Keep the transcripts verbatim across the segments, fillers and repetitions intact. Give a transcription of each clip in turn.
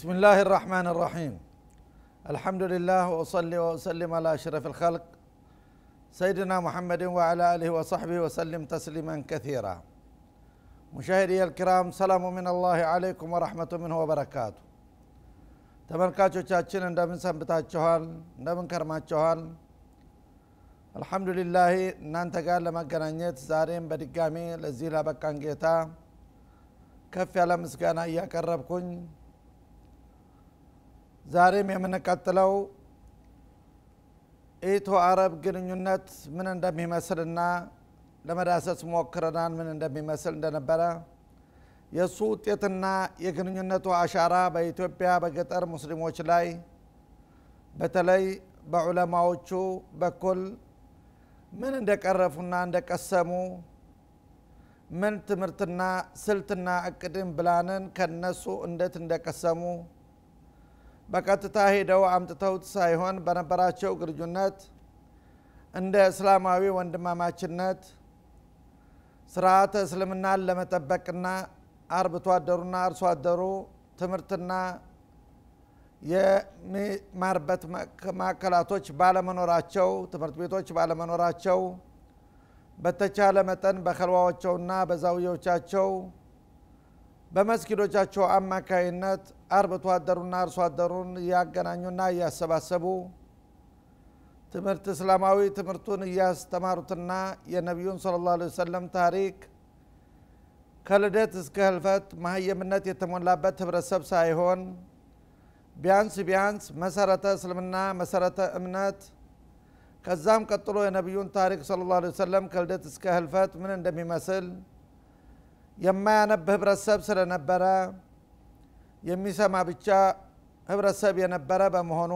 بسم الله الرحمن الرحيم الحمد لله وأصلي وأسلم على أشرف الخلق سيدنا محمد وعلى آله وصحبه وسلم تسليما كثيرا مشاهدي الكرام سلام من الله عليكم ورحمة منه وبركاته ተመልካቾቻችን እንደምን ሰንብታችኋል እንደምን ከርማችኋል አልহামዱሊላህ እናንተ ጋር ለማገናኘት ዛሬም በድጋሚ ለዚህ ላበቃን ጌታ ከፍ ያለ ምስጋና ያቀርብኩኝ ዛሬም የምንቀጥለው ኢትዮ አረብ ግንኙነት ምን እንደሚመስልና ለመዳሰስ ሞክረናል ምን እንደሚመስል እንደነበረ የሱ ውጤትና የግንኙነቱ አሻራ በኢትዮጵያ በገጠር ሙስሊሞች ላይ በተለይ በዑለማዎቹ በኩል ምን እንደቀረፉና እንደቀሰሙ ምን ትምርትና ስልትና አቅድም ብላንን ከነሱ እንዴት እንደቀሰሙ በቀጥታ ሄደው አምጥተውት ሳይሆን በነበራቸው ግንኙነት እንደ እስላማዊ ወንድማማችነት ስርዓተ እስልምናን ለመጠበቅና አርብቶ አደሩና አርሶ አደሩ ትምርትና የማርበት ማከላቶች ባለመኖራቸው ትምርት ቤቶች ባለመኖራቸው በተቻለ መጠን በኸልዋዎቻቸውና በዛውዮቻቸው በመስጊዶቻቸው አማካይነት አርብቶ አደሩና አርሶ አደሩን ያገናኙና ያሰባሰቡ ትምርት እስላማዊ ትምርቱን ያስተማሩትና የነብዩን ሰለላሁ ዐለይሂ ወሰለም ታሪክ ከልደት እስከ ህልፈት ማህየምነት የተሞላበት ህብረተሰብ ሳይሆን ቢያንስ ቢያንስ መሰረተ እስልምና መሰረተ እምነት ከዛም ቀጥሎ የነብዩን ታሪክ ሰለላሁ ዐለይሂ ወሰለም ከልደት እስከ ህልፈት ምን እንደሚመስል የማያነብ ህብረተሰብ ስለነበረ የሚሰማ ብቻ ህብረተሰብ የነበረ በመሆኑ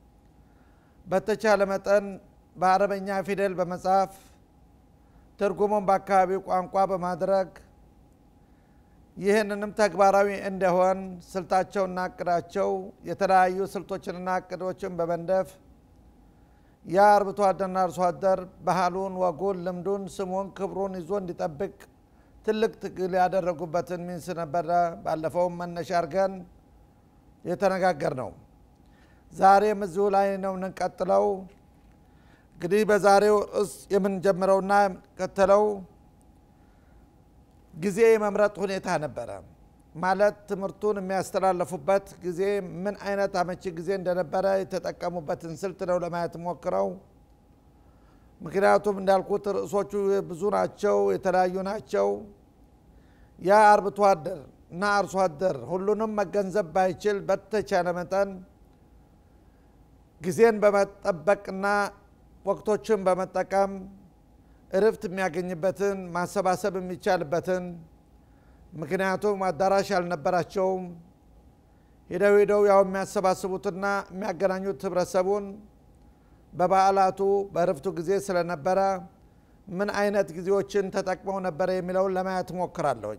በተቻለ መጠን በአረበኛ ፊደል በመጻፍ ትርጉሙን በአካባቢው ቋንቋ በማድረግ ይህንንም ተግባራዊ እንደሆን ስልታቸውና አቅዳቸው የተለያዩ ስልቶችንና አቅዶችን በመንደፍ ያርብቶ አደርና አርሶ አደር ባህሉን ወጉን ልምዱን ስሙን ክብሩን ይዞ እንዲጠብቅ ትልቅ ትግል ያደረጉበትን ሚንስ ነበር ባለፈው መነሻ አርገን የተነጋገርነው ዛሬም እዚሁ ላይ ነው እንቀጥለው እንግዲህ በዛሬው እስ የምንጀምረውና ከተለው ጊዜ የመምረጥ ሁኔታ ነበር ማለት ትምርቱን የሚያስተላልፉበት ጊዜ ምን አይነት አመቺ ጊዜ እንደነበረ የተጠቀሙበትን ስልት ነው ለማየት ሞክረው ምክንያቱም እንዳልኩት ርዕሶቹ ብዙ ናቸው የተለያዩ ናቸው ያ አርብቶ አደር እና አርሶ አደር ሁሉንም መገንዘብ ባይችል በተቻለ መጠን ጊዜን በመጠበቅና ወቅቶችን በመጠቀም እረፍት የሚያገኝበትን ማሰባሰብ የሚቻልበትን ምክንያቱም አዳራሽ ያልነበራቸው ሄደው ሄደው ያው የሚያሰባስቡትና የሚያገናኙት ህብረተሰቡን በበዓላቱ በእረፍቱ ጊዜ ስለነበረ ምን አይነት ጊዜዎችን ተጠቅመው ነበር የሚለውን ለማየት ሞክራለሁ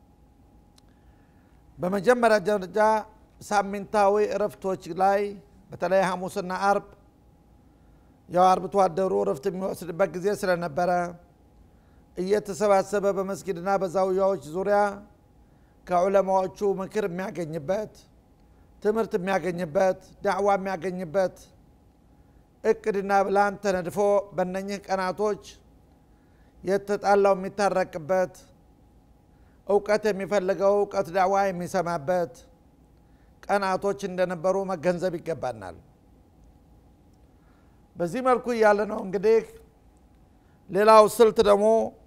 በመጀመሪያ ደረጃ ሳምንታዊ እረፍቶች ላይ በተለይ ሐሙስና አርብ ያው አርብቶ አደሩ እረፍት የሚወስድበት ጊዜ ስለነበረ እየተሰባሰበ በመስጊድና በዛውያዎች ዙሪያ ከዑለማዎቹ ምክር የሚያገኝበት ትምርት የሚያገኝበት ዳዕዋ የሚያገኝበት እቅድና ብላን ተነድፎ በእነኚህ ቀናቶች የተጣላው የሚታረቅበት ዕውቀት የሚፈልገው ዕውቀት ዳዕዋ የሚሰማበት ቀናቶች እንደነበሩ መገንዘብ ይገባናል በዚህ መልኩ ያለ ነው እንግዲህ ሌላው ስልት ደግሞ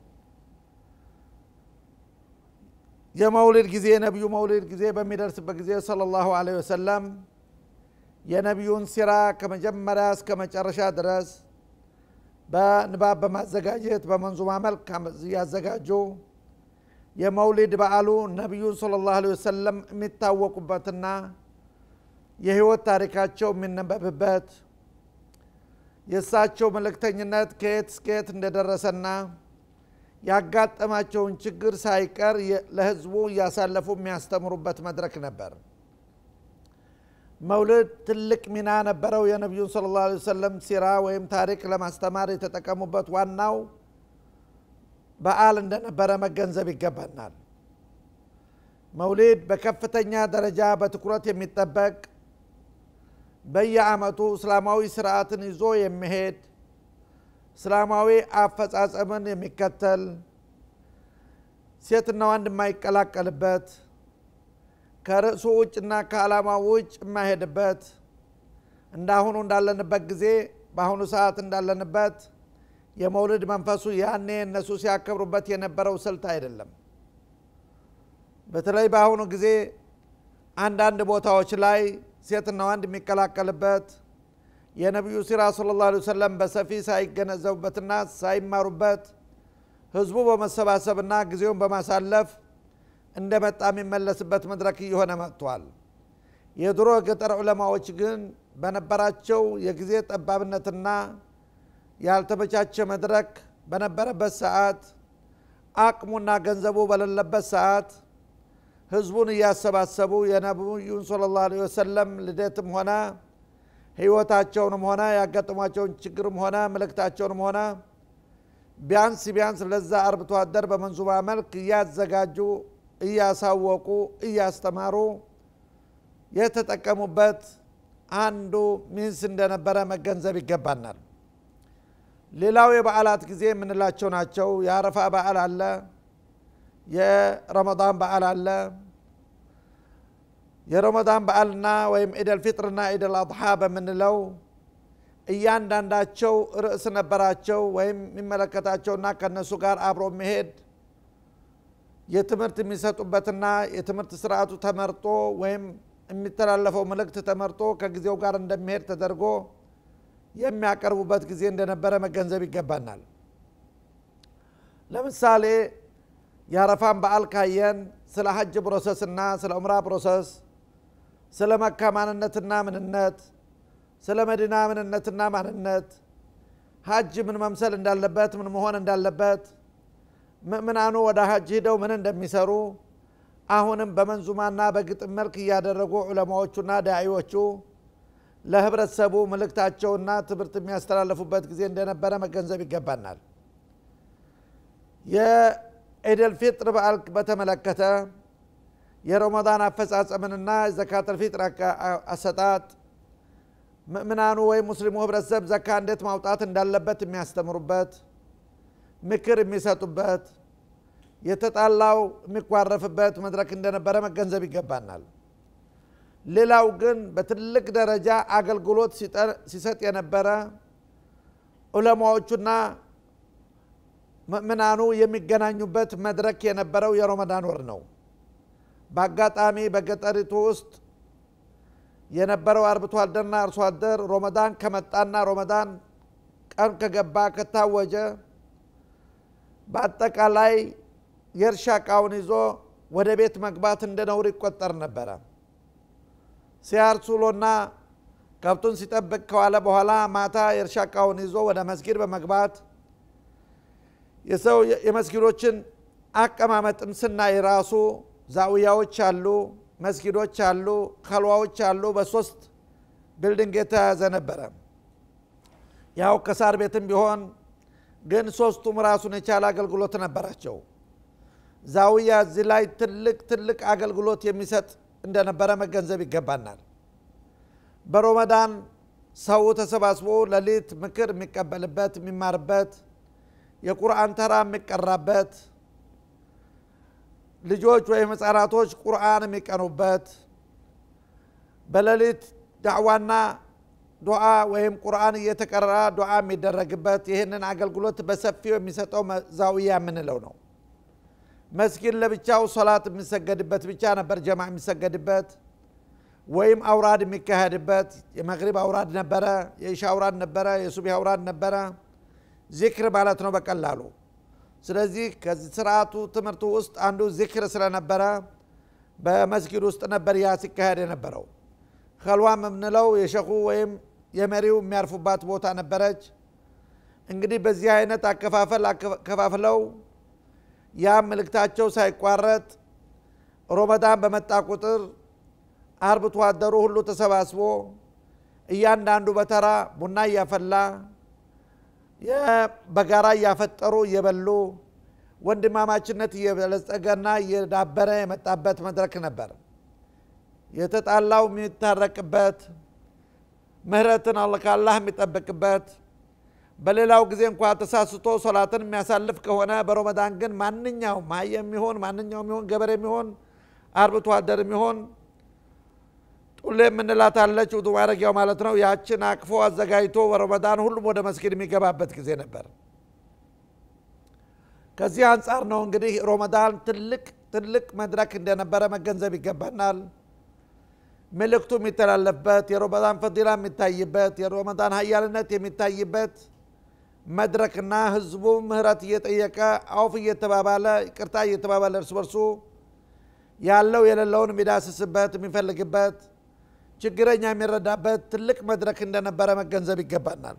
የመውሊድ ጊዜ ነብዩ መውሊድ ጊዜ በሚደርስበት ጊዜ ሰለላሁ ዐለይሂ ወሰለም የነብዩን ሲራ ከመጀመሪያ እስከ መጨረሻ ድረስ በንባብ በማዘጋጀት በመንዙማ መልክ ያዘጋጁ የመውሊድ በዓሉ ነብዩ ሰለላሁ ዐለይሂ ወሰለም የሚታወቁበትና የሕይወት ታሪካቸው የሚነበብበት የሳቸው መልእክተኝነት ከየት እስከየት እንደደረሰና ያጋጠማቸውን ችግር ሳይቀር ለህዝቡ ያሳለፉ የሚያስተምሩበት መድረክ ነበር መውሊድ ትልቅ ሚና ነበረው የነብዩ ሰለላሁ ዐለይሂ ወሰለም ሲራ ወይም ታሪክ ለማስተማር የተጠቀሙበት ዋናው በዓል እንደነበረ መገንዘብ ይገባናል መውሊድ በከፍተኛ ደረጃ በትኩረት የሚጠበቅ በየዓመቱ እስላማዊ ስርዓትን ይዞ የሚሄድ እስላማዊ አፈጻጸምን የሚከተል ሴትና ወንድ የማይቀላቀልበት ከርዕሱ ውጭና ከዓላማው ውጭ የማይሄድበት እንዳሁኑ እንዳለንበት ጊዜ በአሁኑ ሰዓት እንዳለንበት የመውሊድ መንፈሱ ያኔ እነሱ ሲያከብሩበት የነበረው ስልት አይደለም። በተለይ በአሁኑ ጊዜ አንዳንድ ቦታዎች ላይ ሴትና ወንድ የሚቀላቀልበት የነብዩ ሲራ ሰለላሁ ዐለይሂ ወሰለም በሰፊ ሳይገነዘቡበትና ሳይማሩበት ህዝቡ በመሰባሰብና ጊዜውን በማሳለፍ እንደመጣ የሚመለስበት መድረክ እየሆነ መጥቷል። የድሮ ገጠር ዑለማዎች ግን በነበራቸው የጊዜ ጠባብነትና ያልተመቻቸ መድረክ በነበረበት ሰዓት አቅሙና ገንዘቡ በሌለበት ሰዓት ህዝቡን እያሰባሰቡ የነብዩን ሰለላሁ ዐለይሂ ወሰለም ልደትም ሆነ ሕይወታቸውንም ሆነ ያጋጠሟቸውን ችግርም ሆነ መልእክታቸውንም ሆነ ቢያንስ ቢያንስ ለዛ አርብቶ አደር በመንዙማ መልክ እያዘጋጁ እያሳወቁ እያስተማሩ የተጠቀሙበት አንዱ ሚንስ እንደነበረ መገንዘብ ይገባናል። ሌላው የበዓላት ጊዜ የምንላቸው ናቸው። የአረፋ በዓል አለ፣ የረመዳን በዓል አለ። የረመዳን በዓልና ወይም ኢደል ፊጥርና ኢደል አድሃ በምንለው እያንዳንዳቸው ርዕስ ነበራቸው ወይም የሚመለከታቸውና ከነሱ ጋር አብሮ መሄድ የትምህርት የሚሰጡበትና የትምህርት ስርዓቱ ተመርጦ ወይም የሚተላለፈው መልእክት ተመርጦ ከጊዜው ጋር እንደሚሄድ ተደርጎ የሚያቀርቡበት ጊዜ እንደነበረ መገንዘብ ይገባናል። ለምሳሌ የአረፋን በዓል ካየን ስለ ሐጅ ፕሮሰስና ስለ ዑምራ ፕሮሰስ፣ ስለ መካ ማንነትና ምንነት፣ ስለ መዲና ምንነትና ማንነት፣ ሐጅ ምን መምሰል እንዳለበት ምን መሆን እንዳለበት፣ ምእምናኑ ወደ ሐጅ ሄደው ምን እንደሚሰሩ አሁንም በመንዙማና በግጥም መልክ እያደረጉ ዑለማዎቹና ዳዒዎቹ ለህብረተሰቡ መልእክታቸውና ትምህርት የሚያስተላልፉበት ጊዜ እንደነበረ መገንዘብ ይገባናል። የኢደል ፊጥር በዓል በተመለከተ የረመዳን አፈጻጸምንና ዘካተል ፊጥር አሰጣጥ ምእምናኑ ወይ ሙስሊሙ ህብረተሰብ ዘካ እንዴት ማውጣት እንዳለበት የሚያስተምሩበት ምክር የሚሰጡበት የተጣላው የሚቋረፍበት መድረክ እንደነበረ መገንዘብ ይገባናል። ሌላው ግን በትልቅ ደረጃ አገልግሎት ሲሰጥ የነበረ ዑለማዎቹና ምእምናኑ የሚገናኙበት መድረክ የነበረው የረመዳን ወር ነው። በአጋጣሚ በገጠሪቱ ውስጥ የነበረው አርብቶ አደርና አርሶ አደር ረመዳን ከመጣና ረመዳን ቀን ከገባ ከታወጀ በአጠቃላይ የእርሻ ዕቃውን ይዞ ወደ ቤት መግባት እንደ ነውር ይቆጠር ነበረ። ሲያርሱሎና ከብቱን ሲጠብቅ ከዋለ በኋላ ማታ የእርሻ ዕቃውን ይዞ ወደ መስጊድ በመግባት የሰው የመስጊዶችን አቀማመጥም ስናይ ራሱ ዛውያዎች አሉ፣ መስጊዶች አሉ፣ ኸልዋዎች አሉ። በሶስት ቢልዲንግ የተያዘ ነበረ። ያው ከሳር ቤትም ቢሆን ግን ሶስቱም ራሱን የቻለ አገልግሎት ነበራቸው። ዛውያ እዚህ ላይ ትልቅ ትልቅ አገልግሎት የሚሰጥ እንደነበረ መገንዘብ ይገባናል። በረመዳን ሰው ተሰባስቦ ለሊት ምክር የሚቀበልበት የሚማርበት የቁርአን ተራ የሚቀራበት ልጆች ወይም ህፃናቶች ቁርአን የሚቀኑበት በለሊት ዳዕዋና ዱዓ ወይም ቁርአን እየተቀራ ዱዓ የሚደረግበት ይህንን አገልግሎት በሰፊው የሚሰጠው ዛውያ የምንለው ነው። መስጊድ ለብቻው ሶላት የሚሰገድበት ብቻ ነበር፣ ጀማ የሚሰገድበት ወይም አውራድ የሚካሄድበት። የመግሪብ አውራድ ነበረ፣ የኢሻ አውራድ ነበረ፣ የሱብሂ አውራድ ነበረ። ዚክር ማለት ነው በቀላሉ። ስለዚህ ከዚህ ስርዓቱ ትምህርቱ ውስጥ አንዱ ዚክር ስለነበረ በመስጊድ ውስጥ ነበር ያ ሲካሄድ የነበረው። ኸልዋም የምንለው የሸኹ ወይም የመሪው የሚያርፉባት ቦታ ነበረች። እንግዲህ በዚህ አይነት አከፋፈል አከፋፍለው ያ መልእክታቸው ሳይቋረጥ ረመዳን በመጣ ቁጥር አርብቶ አደሩ ሁሉ ተሰባስቦ እያንዳንዱ በተራ ቡና እያፈላ በጋራ እያፈጠሩ እየበሉ ወንድማማችነት የበለጸገና የዳበረ የመጣበት መድረክ ነበር የተጣላው የሚታረቅበት ምህረትን አላህ ከአላህ የሚጠብቅበት በሌላው ጊዜ እንኳን ተሳስቶ ሶላትን የሚያሳልፍ ከሆነ በረመዳን ግን ማንኛውም ማየም ይሁን ማንኛውም ይሁን ገበሬም ይሁን አርብቶ አደርም ይሁን ጡሌ ምንላታለች ውዱ ማረጊያው ማለት ነው ያችን አቅፎ አዘጋጅቶ በረመዳን ሁሉም ወደ መስጊድ የሚገባበት ጊዜ ነበር ከዚህ አንፃር ነው እንግዲህ ረመዳን ትልቅ ትልቅ መድረክ እንደነበረ መገንዘብ ይገባናል መልእክቱ የሚተላለፍበት የረመዳን ፈዲላ የሚታይበት የረመዳን ኃያልነት የሚታይበት መድረክና ህዝቡ ምህረት እየጠየቀ አውፍ እየተባባለ ይቅርታ እየተባባለ እርስ በርሱ ያለው የሌለውን የሚዳስስበት የሚፈልግበት ችግረኛ የሚረዳበት ትልቅ መድረክ እንደነበረ መገንዘብ ይገባናል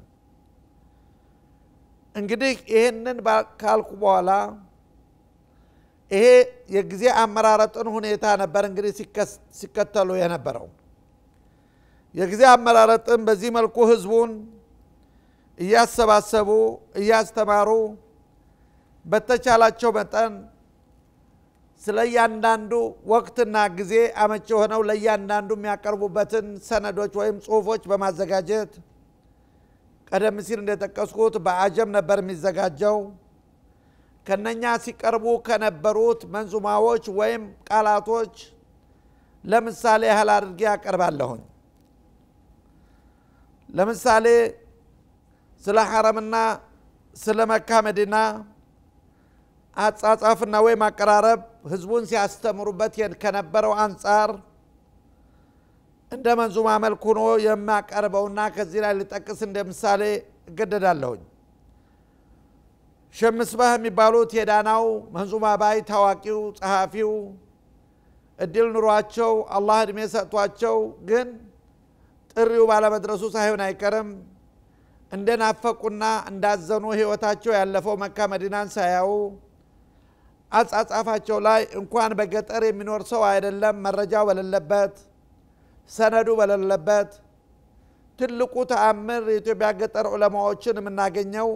እንግዲህ ይሄንን ካልኩ በኋላ ይሄ የጊዜ አመራረጥን ሁኔታ ነበር እንግዲህ ሲከተሉ የነበረው የጊዜ አመራረጥን በዚህ መልኩ ህዝቡን እያሰባሰቡ እያስተማሩ በተቻላቸው መጠን ስለያንዳንዱ ወቅትና ጊዜ አመቺ ሆነው ለያንዳንዱ የሚያቀርቡበትን ሰነዶች ወይም ጽሁፎች በማዘጋጀት ቀደም ሲል እንደተጠቀስኩት በአጀም ነበር የሚዘጋጀው ከነኛ ሲቀርቡ ከነበሩት መንዙማዎች ወይም ቃላቶች ለምሳሌ ያህል አድርጌ ያቀርባለሁኝ ለምሳሌ ስለ ሐረምና ስለ መካ መዲና አጻጻፍና ወይም አቀራረብ ህዝቡን ሲያስተምሩበት ከነበረው አንፃር እንደ መንዙማ መልኩ ነው የማቀርበውና ከዚህ ላይ ልጠቅስ እንደ ምሳሌ እገደዳለሁኝ ሸምስባህ የሚባሉት የዳናው መንዙማ ባይ ታዋቂው ጸሐፊው እድል ኑሯቸው አላህ እድሜ ሰጥቷቸው ግን ጥሪው ባለመድረሱ ሳይሆን አይቀርም እንደናፈቁና እንዳዘኑ ህይወታቸው ያለፈው መካ መዲናን ሳያው አጻጻፋቸው ላይ እንኳን በገጠር የሚኖር ሰው አይደለም መረጃው በሌለበት ሰነዱ በሌለበት ትልቁ ተአምር የኢትዮጵያ ገጠር ዑለማዎችን የምናገኘው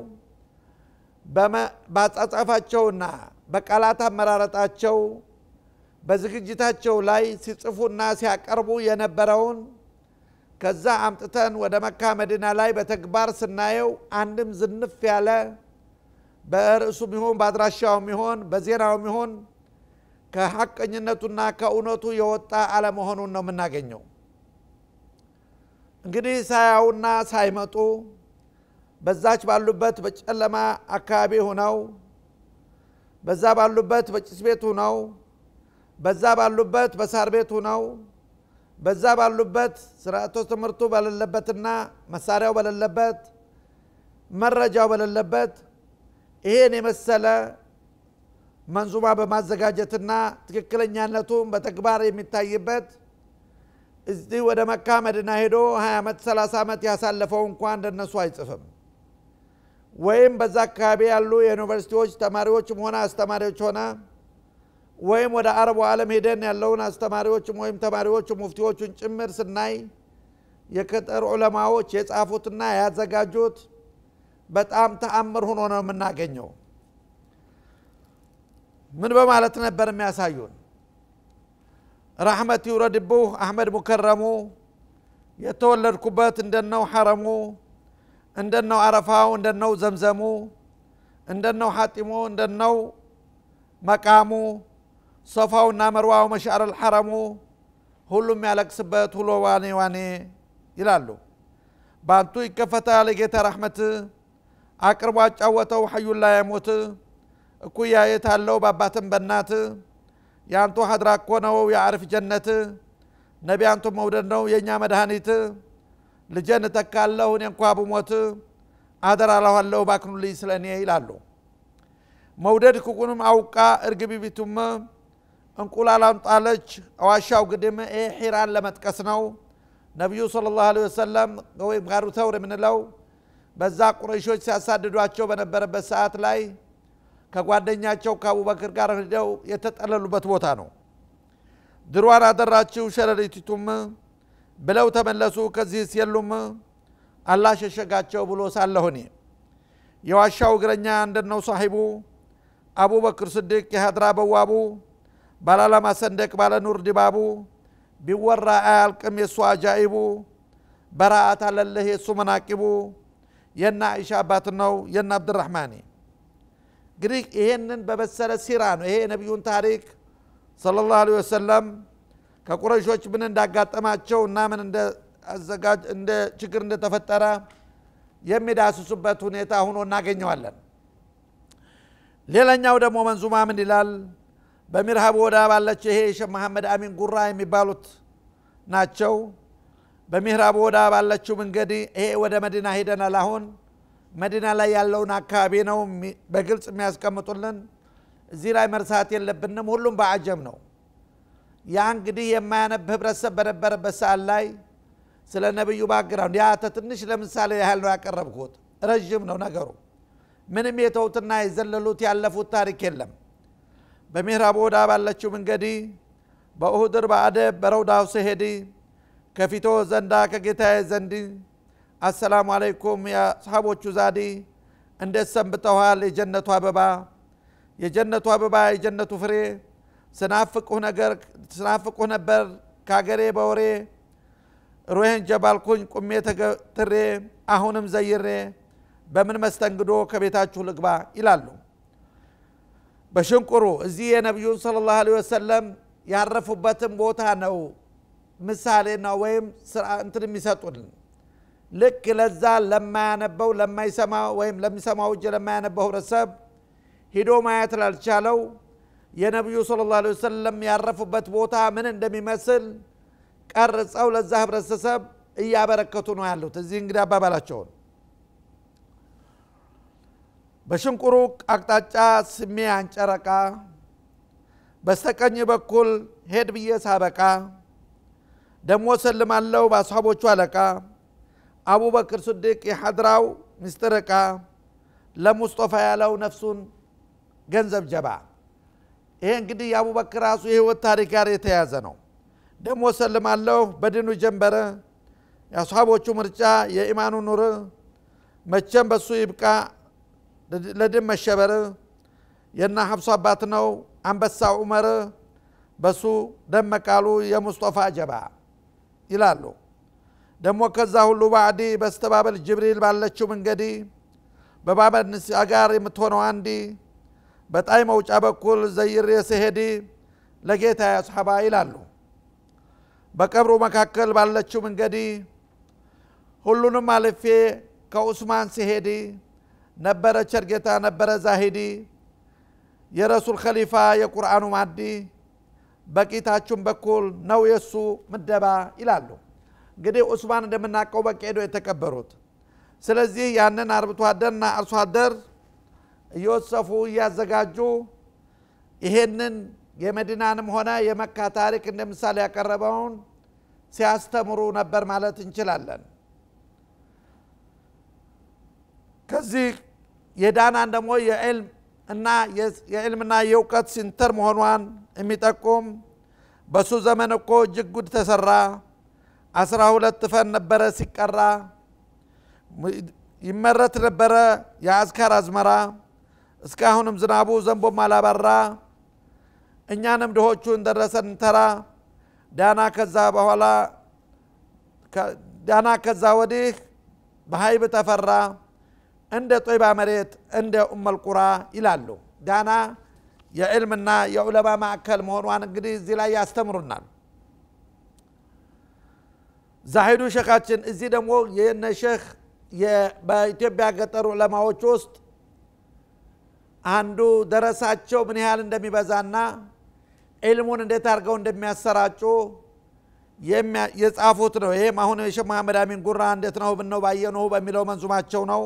በአጻጻፋቸውና በቃላት አመራረጣቸው በዝግጅታቸው ላይ ሲጽፉና ሲያቀርቡ የነበረውን ከዛ አምጥተን ወደ መካ መዲና ላይ በተግባር ስናየው አንድም ዝንፍ ያለ በርዕሱም ይሁን በአድራሻውም ይሁን በዜናውም ይሁን ከሐቀኝነቱና ከእውነቱ የወጣ አለመሆኑን ነው የምናገኘው እንግዲህ ሳያውና ሳይመጡ በዛች ባሉበት በጨለማ አካባቢ ሆነው በዛ ባሉበት በጭስ ቤት ሆነው በዛ ባሉበት በሳር ቤት ሆነው በዛ ባሉበት ስርዓቱ ትምህርቱ በሌለበትና መሳሪያው በሌለበት መረጃው በሌለበት ይሄን የመሰለ መንዙማ በማዘጋጀትና ትክክለኛነቱን በተግባር የሚታይበት እዚህ ወደ መካ መዲና ሄዶ ሃያ አመት ሰላሳ አመት ያሳለፈው እንኳን እንደነሱ አይጽፍም ወይም በዛ አካባቢ ያሉ የዩኒቨርሲቲዎች ተማሪዎችም ሆነ አስተማሪዎች ሆነ ወይም ወደ አረቡ ዓለም ሄደን ያለውን አስተማሪዎችም ወይም ተማሪዎች ሙፍቲዎችን ጭምር ስናይ የከተር ዑለማዎች የጻፉትና ያዘጋጁት በጣም ተአምር ሆኖ ነው የምናገኘው ምን በማለት ነበር የሚያሳዩን ረህመት ይውረድብህ አህመድ ሙከረሙ የተወለድኩበት እንደነው ሐረሙ እንደነው አረፋው እንደነው ዘምዘሙ እንደነው ሐጢሙ እንደነው መቃሙ ሶፋውና መርዋው መሻር الحرሙ ሁሉም ያለቅስበት ሁሉ ዋኔ ዋኔ ይላሉ ባንቱ ይከፈታል ጌታ ረህመት አቅርቦ አጫወተው ሐዩን ላይ ያሞት እኩያ የታለው ባባተም በእናት ያንቱ ሐድራ እኮ ነው ያዕርፍ ጀነት ነቢያንቱ መውደድ ነው የኛ መድኃኒት ልጀን ተካለው እኔ እንኳን ብሞት አደራ አላህለው ባክኑልኝ ስለኔ ይላሉ መውደድ ኩቁንም አውቃ እርግቢቢቱም እንቁላላን ጣለች አዋሻው ግድም ይሄ ሒራን ለመጥቀስ ነው ነብዩ ሰለላሁ ዐለይሂ ወሰለም ወይ ጋሩ ተውር ምንለው በዛ ቁረይሾች ሲያሳድዷቸው በነበረበት ሰዓት ላይ ከጓደኛቸው ከአቡበክር ጋር ሄደው የተጠለሉበት ቦታ ነው ድሯን አደራችሁ ሸረሪቲቱም ብለው ተመለሱ ከዚህ ሲሉም አላህ ሸሸጋቸው ብሎ ሳለሆኔ የዋሻው ግረኛ እንደነው ሳሂቡ አቡ በክር ስዲቅ የሐድራ በዋቡ ባላላማ ሰንደቅ ባለ ኑር ዲባቡ ቢወራ አያልቅም የሱ አጃኢቡ በራአት አለልህ የሱ መናቂቡ የና አይሻ አባት ነው የና አብዱራህማን እንግዲህ ይሄንን በበሰለ ሲራ ነው ይሄ ነብዩን ታሪክ ሰለላሁ ዐለይሂ ወሰለም ከቁረይሾች ምን እንዳጋጠማቸው እና ምን እንደ አዘጋጅ እንደ ችግር እንደተፈጠረ የሚዳስሱበት ሁኔታ ሆኖ እናገኘዋለን ሌላኛው ደግሞ መንዙማ ምን ይላል በሚርሃብ ወዳ ባለች ይሄ ሸህ መሐመድ አሚን ጉራ የሚባሉት ናቸው በሚርሃብ ወዳ ባለችው መንገዲ ይሄ ወደ መዲና ሄደናል አሁን መዲና ላይ ያለውን አካባቢ ነው በግልጽ የሚያስቀምጡልን እዚህ ላይ መርሳት የለብንም ሁሉም በአጀም ነው ያ እንግዲህ የማያነብ ህብረተሰብ በነበረበት ሰዓት ላይ ስለ ነብዩ ባግራውንድ ያ ተትንሽ ለምሳሌ ያህል ነው ያቀረብኩት ረጅም ነው ነገሩ ምንም የተውትና የዘለሉት ያለፉት ታሪክ የለም በሚህራብ ወዳ ባለችው መንገዲ በኡሁድር በአደብ በረውዳው ሰሄዲ ከፊቶ ዘንዳ ከጌታዬ ዘንዲ አሰላሙ አለይኩም ያ ሰሃቦቹ ዛዲ እንዴት ሰንብተዋል የጀነቱ አበባ የጀነቱ አበባ የጀነቱ ፍሬ ስናፍቁህ ነገር ስናፍቁህ ነበር ካገሬ በወሬ ሩሄን ጀባልኩኝ ቁሜ ተገትሬ አሁንም ዘይሬ በምን መስተንግዶ ከቤታችሁ ልግባ ይላሉ በሽንቁሩ እዚህ የነብዩን ሰለላሁ ዐለይሂ ወሰለም ያረፉበትን ቦታ ነው ምሳሌ ነው ወይም እንትን የሚሰጡልን ልክ ለዛ ለማያነበው ለማይሰማ ወይም ለሚሰማው እጅ ለማያነበው ረሰብ ሄዶ ማየት ላልቻለው የነብዩ ሰለላሁ ዐለይሂ ወሰለም ያረፉበት ቦታ ምን እንደሚመስል ቀርጸው ለዛ ህብረተሰብ እያበረከቱ ነው ያሉት እዚህ እንግዲህ አባባላቸው በሽንቁሩ አቅጣጫ ስሜ አንጨረቃ በስተቀኝ በኩል ሄድ ብዬ ሳበቃ ደሞ ሰልማለው በአስሐቦቹ አለቃ አቡ በክር ስዲቅ የሐድራው ምስጥርቃ ለሙስጠፋ ያለው ነፍሱን ገንዘብ ጀባ ይሄ እንግዲህ የአቡ በክር ራሱ የሕይወት ታሪክ ጋር የተያዘ ነው ደሞ ሰልማለው በድኑ ጀንበረ የአስሐቦቹ ምርጫ የኢማኑ ኑር መቸም በሱ ይብቃ ለድም መሸበር የና ሐፍሳ አባት ነው አንበሳ ዑመር በሱ ደመቃሉ የሙስጠፋ ጀባ ይላሉ ደሞ ከዛ ሁሉ ባዲ በስተባበል ጅብሪል ባለችው መንገዲ በባበን ሲጋር የምትሆነው አንዲ በጣይ መውጫ በኩል ዘይር የሰሄዲ ለጌታ ያስሐባ ይላሉ በቀብሩ መካከል ባለችው መንገዲ ሁሉንም አልፌ ከኡስማን ሲሄዲ ነበረ ቸርጌታ ነበረ ዛሂዲ የረሱል ኸሊፋ የቁርአኑ ማዲ በቂታችሁም በኩል ነው የሱ ምደባ ይላሉ እንግዲህ ኡስማን እንደምናቀው በቀዶ የተከበሩት ስለዚህ ያንን አርብቶ አደርና አርሶ አደር እየወሰፉ ያዘጋጁ ይሄንን የመዲናንም ሆነ የመካ ታሪክ እንደምሳሌ ያቀረበውን ሲያስተምሩ ነበር ማለት እንችላለን ከዚህ የዳናን ደግሞ የዕልም እና የዕልምና የእውቀት ሲንተር መሆኗን የሚጠቁም በሱ ዘመን እኮ እጅግ ጉድ ተሰራ አስራ ሁለት ፈን ነበረ ሲቀራ ይመረት ነበረ የአዝካር አዝመራ እስካሁንም ዝናቡ ዘንቦም አላባራ እኛንም ድሆቹን ደረሰን ተራ ዳና ከዛ በኋላ ዳና ከዛ ወዲህ በሃይብ ተፈራ እንደ ጦይባ መሬት እንደ ኡመል ቁራ ይላሉ ዳና የዕልምና የዑለማ ማዕከል መሆኗን እንግዲህ እዚህ ላይ ያስተምሩናል ዛሂዱ ሸኻችን እዚህ ደግሞ የነ ሸኽ በኢትዮጵያ ገጠር ዑለማዎች ውስጥ አንዱ ደረሳቸው ምን ያህል እንደሚበዛና ዕልሙን እንዴት አድርገው እንደሚያሰራጩ የጻፉት ነው ይሄም አሁን የሸህ መሐመድ አሚን ጉራ እንዴት ነው ብነው ባየነው በሚለው መንዙማቸው ነው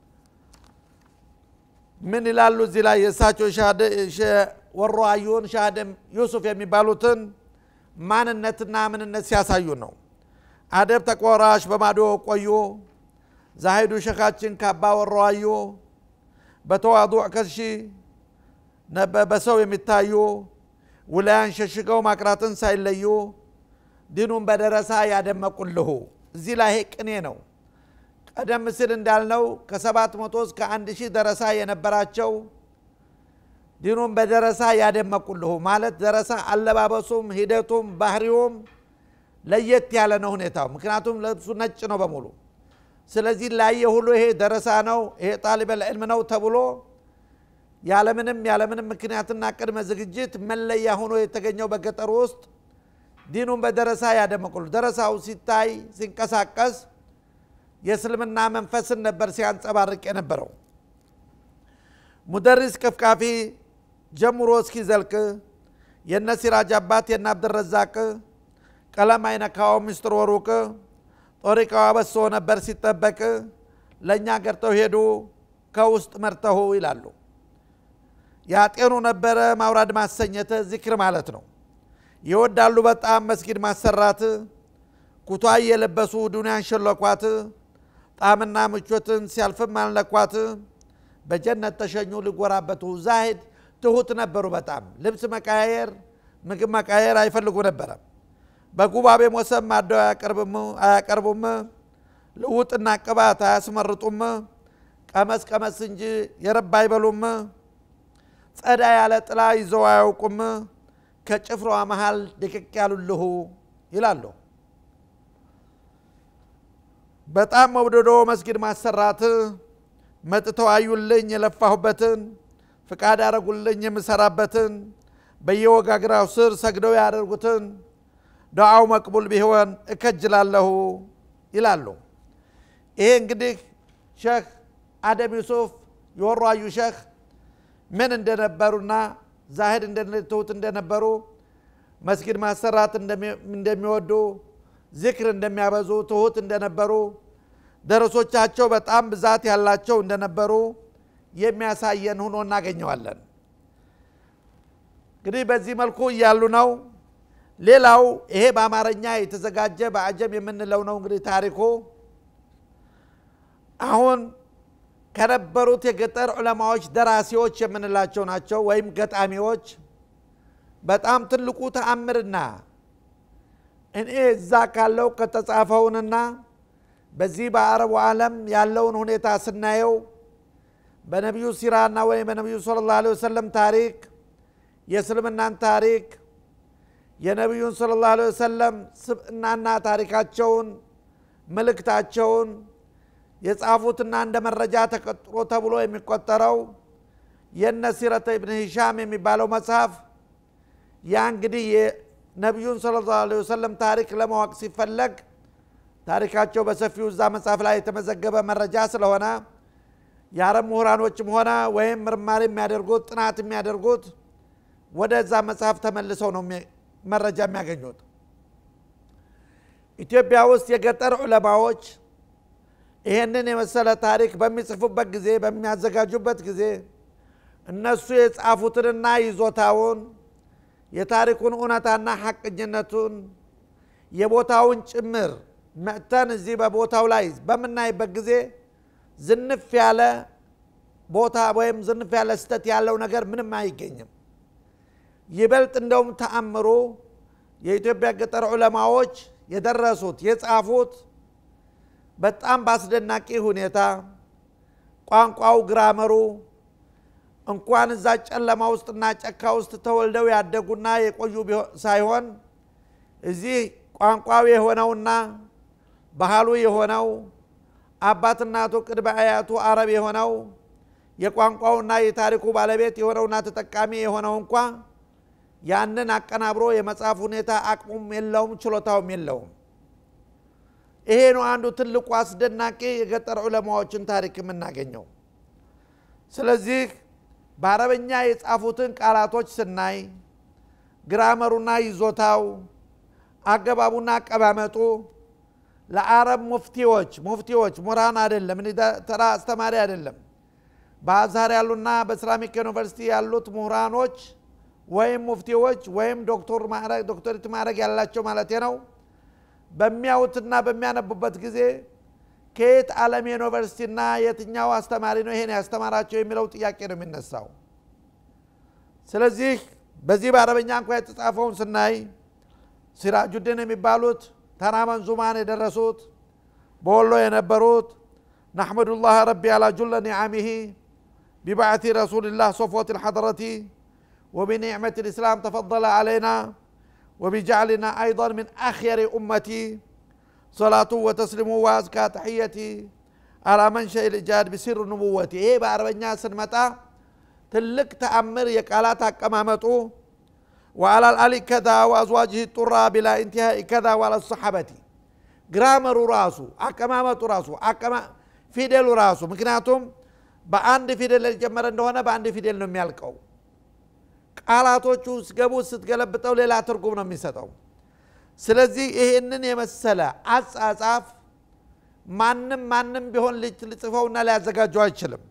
ምን ይላሉ እዚህ ላይ የሳቸው ሻደ ወሮ አዩን ሻደም ዩሱፍ የሚባሉትን ማንነትና ምንነት ሲያሳዩ ነው አደብ ተቆራሽ በማዶ ቆዩ ዛሂዱ ሸኻችን ካባ ወሮ አዩ በተዋዱዕ ከሺ በሰው የሚታዩ ውላያን ሸሽገው ማቅራትን ሳይለዩ ዲኑን በደረሳ ያደመቁልሁ እዚህ ላይ ቅኔ ነው ቀደም ሲል እንዳልነው ከሰባት መቶ እስከ አንድ ሺህ ደረሳ የነበራቸው ዲኑን በደረሳ ያደመቁልሁ ማለት ደረሳ አለባበሱም ሂደቱም ባህሪውም ለየት ያለ ነው ሁኔታው ምክንያቱም ለብሱ ነጭ ነው በሙሉ ስለዚህ ላይ ሁሉ ይሄ ደረሳ ነው ይሄ ጣሊብ العلم ነው ተብሎ ያለምንም ያለምንም ምክንያትና ቅድመ ዝግጅት መለያ ሆኖ የተገኘው በገጠር ውስጥ ዲኑን በደረሳ ያደመቁልሁ ደረሳው ሲታይ ሲንቀሳቀስ የእስልምና መንፈስን ነበር ሲያንጸባርቅ የነበረው ሙደሪስ ከፍካፊ ጀምሮ እስኪ ዘልቅ የነሲራጅ አባት የና አብደረዛቅ ቀለም አይነካው ሚስጥር ወሩቅ ጦሪቃው አበሶ ነበር ሲጠበቅ ለኛ ገርተው ሄዱ ከውስጥ መርተው ይላሉ ያጤኑ ነበር ማውራድ ማሰኘተ ዚክር ማለት ነው ይወዳሉ በጣም መስጊድ ማሰራት ኩቷይ የለበሱ ዱንያን ሸለቋት ጣምና ምቾትን ሲያልፍም አልነኳት በጀነት ተሸኙ ሊጎራበቱ ዛሂድ ትሁት ነበሩ በጣም ልብስ መቃየር ምግብ መቃየር አይፈልጉ ነበር በጉባቤ ሞሰም ማደው ያቀርብም አያቀርቡም ልውጥና ቅባት አያስመርጡም ቀመስ ቀመስ እንጂ የረባ አይበሉም ጸዳ ያለ ጥላ ይዘው አያውቁም ከጭፍሯ መሃል ድቅቅ ያሉልሁ ይላሉ በጣም መውደዶ መስጊድ ማሰራት መጥተው አዩልኝ የለፋሁበትን ፍቃድ አረጉልኝ የምሰራበትን በየወጋግራው ስር ሰግደው ያድርጉትን ዱዓው መቅቡል ቢሆን እከጅላለሁ ይላሉ ይሄ እንግዲህ ሼክ አደም ዩሱፍ የወራዩ ሼክ ምን እንደነበሩና ዛሂድ እንደነተውት እንደነበሩ መስጊድ ማሰራት እንደሚወዱ ዚክር እንደሚያበዙ ትሁት እንደነበሩ ደረሶቻቸው በጣም ብዛት ያላቸው እንደነበሩ የሚያሳየን ሆኖ እናገኘዋለን እንግዲህ በዚህ መልኩ ያሉ ነው ሌላው ይሄ በአማርኛ የተዘጋጀ በአጀም የምንለው ነው እንግዲህ ታሪኩ አሁን ከነበሩት የገጠር ዑለማዎች ደራሲዎች የምንላቸው ናቸው ወይም ገጣሚዎች በጣም ትልቁ ተአምርና እኔ እዛ ካለው ከተጻፈውንና በዚህ በአረቡ ዓለም ያለውን ሁኔታ ስናየው በነብዩ ሲራና ወይ በነብዩ ሰለላሁ ዐለይሂ ወሰለም ታሪክ የእስልምናን ታሪክ የነብዩን ሰለላሁ ዐለይሂ ወሰለም ስብዕናና ታሪካቸውን መልእክታቸውን የጻፉትና እንደ መረጃ ተቀጥሮ ተብሎ የሚቆጠረው የነሲረተ ኢብኑ ሂሻም የሚባለው መጽሐፍ ያ እንግዲህ የነብዩን ሰለላሁ ዐለይሂ ወሰለም ታሪክ ለማወቅ ሲፈለግ ታሪካቸው በሰፊው እዛ መጽሐፍ ላይ የተመዘገበ መረጃ ስለሆነ ያረም ምሁራኖችም ሆነ ወይም ምርማሪ የሚያደርጉት ጥናት የሚያደርጉት ወደዛ መጽሐፍ ተመልሰው ነው መረጃ የሚያገኙት ኢትዮጵያ ውስጥ የገጠር ዑለማዎች ይሄንን የመሰለ ታሪክ በሚጽፉበት ጊዜ በሚያዘጋጁበት ጊዜ እነሱ የጻፉትንና ይዞታውን የታሪኩን ኡነታና ሐቅኝነቱን የቦታውን ጭምር መተን እዚህ በቦታው ላይ በመናይበት ጊዜ ዝንፍ ያለ ቦታ ወይም ዝንፍ ያለ ስተት ያለው ነገር ምንም አይገኝም ይበልጥ እንደውም ተአምሩ የኢትዮጵያ ገጠር ዑለማዎች የደረሱት የጻፉት በጣም ባስደናቂ ሁኔታ ቋንቋው ግራመሩ እንኳን እዛ ጨለማ ውስጥና ጨካ ውስጥ ተወልደው ያደጉና የቆዩ ሳይሆን እዚህ ቋንቋው የሆነውና ባህሉ የሆነው አባትናቱ ቅድመ አያቱ አረብ የሆነው የቋንቋውና የታሪኩ ባለቤት የሆነውና ተጠቃሚ የሆነው እንኳን ያንን አቀናብሮ የመጻፍ ሁኔታ አቅሙም የለውም ችሎታውም የለውም ይሄ ነው አንዱ ትልቁ አስደናቂ የገጠር ዑለማዎችን ታሪክ የምናገኘው ስለዚህ በአረበኛ የጻፉትን ቃላቶች ስናይ ግራመሩና ይዞታው አገባቡና አቀባመጡ ለአረብ ሙፍቲዎች ሙፍቲዎች ሙራን አይደለም ተራ አስተማሪ አይደለም በአዝሃር ያሉና በእስላሚክ ዩኒቨርሲቲ ያሉት ሙራኖች ወይም ሙፍቲዎች ወይም ዶክተር ማዕረግ ዶክተሪት ማዕረግ ያላቸው ማለት ነው በሚያውትና በሚያነቡበት ጊዜ ከየት ዓለም ዩኒቨርሲቲና የትኛው አስተማሪ ነው ይሄን ያስተማራቸው የሚለው ጥያቄ ነው የሚነሳው ስለዚህ በዚህ በአረበኛ እንኳን የተጻፈውን ስናይ ሲራጁዲን የሚባሉት ተራ መንዙማን የደረሱት በወሎ የነበሩት نحمد الله ربي على جل نعمه ببعث رسول الله صفوة الحضرة وبنعمة الإسلام تفضل علينا وبجعلنا أيضا من أخير أمتي صلاة وتسليم وأزكى تحيتي على منشأ الإيجاد بسر نبوتي إيه بعربنا سنمتا تلك تأمر يقالات أقمامته وعلى الآل كذا وأزواجه الطرى بلا انتهاء كذا وعلى الصحابة جرامر راسو أقمامة راسو أقما فيدل راسو مكناتهم በአንድ ፊደል ጀመረ እንደሆነ በአንድ ፊደል ነው የሚያልቀው ቃላቶቹ ስገቡ ስትገለብጠው ሌላ ትርጉም ነው የሚሰጠው ስለዚህ ይሄንን የመሰለ አጻጻፍ ማንንም ማንንም ቢሆን ልጽፈውና ሊያዘጋጀው አይችልም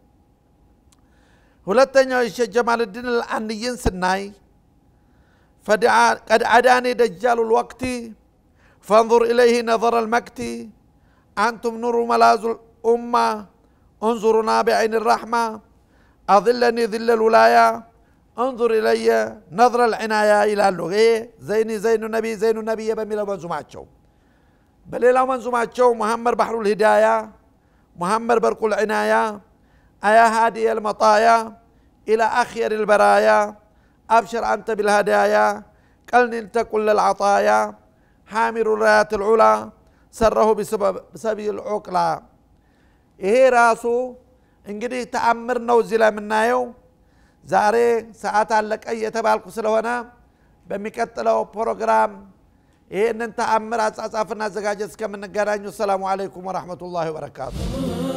ሁለተኛው ሼህ ጀማልዲን አልአንይን ስናይ فدعا قد عداني دجال الوقت فانظر إليه نظر المكت أنتم نور ملاذ الأمة انظرنا بعين الرحمة أظلني ذل الولاية انظر إلي نظر العناية إلى اللغة زيني زين النبي زين النبي بميلا منزوماتشو بليلا منزوماتشو محمد بحر الهداية محمد برق العناية أيا هادي المطايا إلى أخير البرايا أبشر أنت بالهدايا قلن انت كل العطايا حامر الرايات العلا سره بسبب بسبب العقلة ይሄ ራሱ እንግዲህ ተአምር ነው እዚህ ላይ የምናየው ዛሬ ሰዓት አለቀ የተባልኩ ስለሆነ በሚቀጥለው ፕሮግራም ይሄንን ተአምር አጻጻፍና አዘጋጀት እስከምንገናኙ ሰላም አለይኩም ወራህመቱላሂ ወበረካቱ